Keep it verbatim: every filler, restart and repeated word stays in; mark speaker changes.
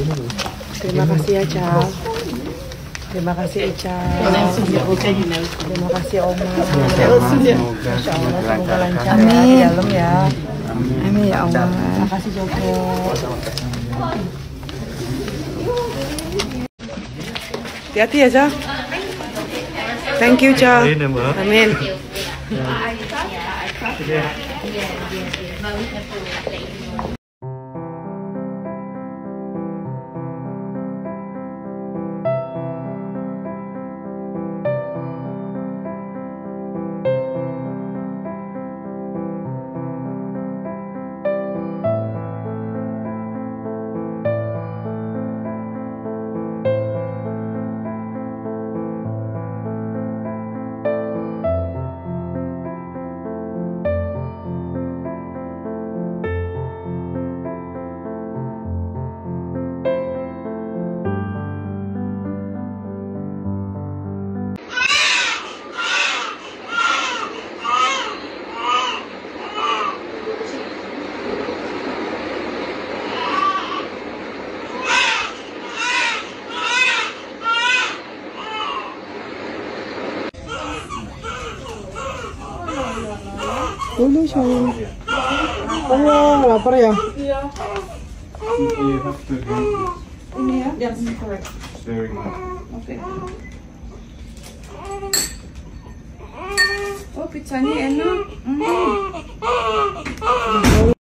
Speaker 1: Terima kasih ya, Cal. Terima kasih Ica. Terima kasih Oma. Masya Allah, semoga lancar ya di dalam ya.
Speaker 2: Amin ya Allah.
Speaker 1: Terima kasih Joko. Hati-hati ya, Ca. Thank you, Ca. Amin. Dulu sayang. Oh, lapar ya? Iya. Ini ya, yang correct. Oke. Oh, pizzanya enak. Hmm.